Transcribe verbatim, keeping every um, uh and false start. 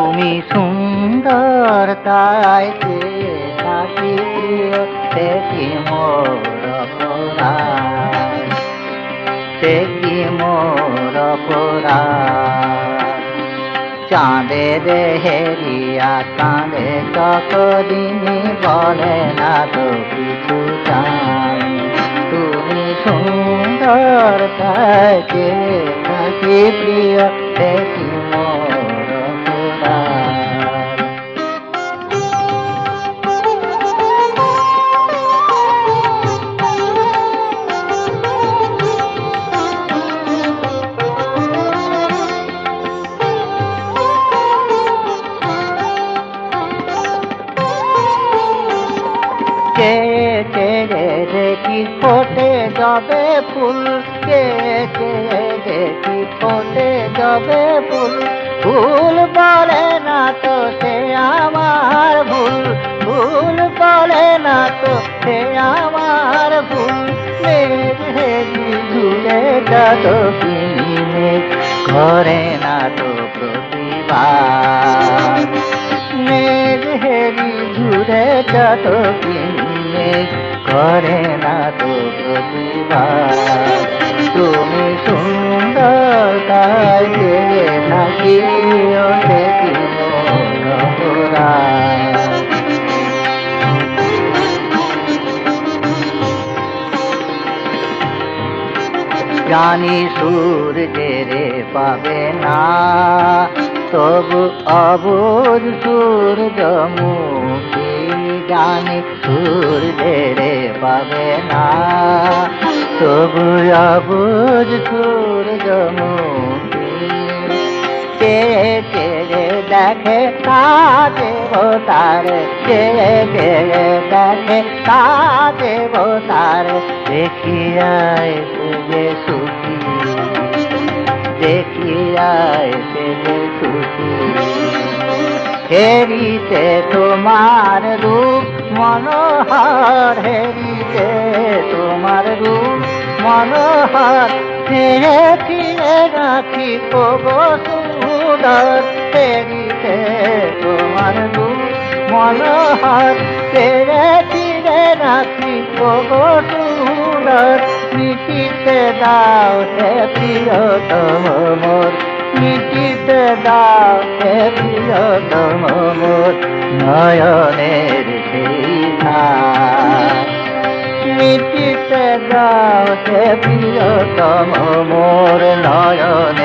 তুমি সুন্দর তাই চেয়ে থাকি প্রিয়, সে কি মোর অপরাধ, সে কি মোর অপরাধ। চাঁদের হেরিয়া কাঁদে ততদিনই বলে না তো কিছু চাই। তুমি সুন্দর তাই চেয়ে থাকি প্রিয়, সে কি মোর অপরাধ। কে চেয়ে দেখি ফোটে যাবে ফুল, কে চেয়ে দেখি ফোটে যাবে ফুল। ফুল বলে না তো সে আমার ভুল, ভুল বলে না তো সে আমার ভুল। মেঘ হেরি ঘুরে যত কিনে করে না তো প্রতিবাদ। মেঘ হেরি ঘুরে যত কিনে করে না তো প্রতিবাদ। তুমি সুন্দর তাই চেয়ে থাকি, সে কি মোর অপরাধ। জানি সূর্যের পাবে না, তবু অবুঝ সূর্যমুখী। জানি সূর্যের পাবে না, তবু অবুঝ সূর্যমুখী। চেয়ে চেয়ে দেখে কাজে তার, চেয়ে চেয়ে দেখে কাজে তার। দেখিয়ায় যে সুখী, দেখিয়ায় যে সুখী। হেরিতে তোমার রূপ মনোহর, হেরিতে তোমার রূপ মনোহর। ফিরে ফিরে রাখি গো সুন্দর, হেরিতে তোমার রূপ মনোহর। ফিরে ফিরে রাখি গো সুন্দর। মিটিতে দাও হে প্রিয়তম মোর, মিটিতে দাও হে প্রিয়তম মোর নয়নের সেই ধার। মিটিতে দাও হে প্রিয়তম মোর নয়নের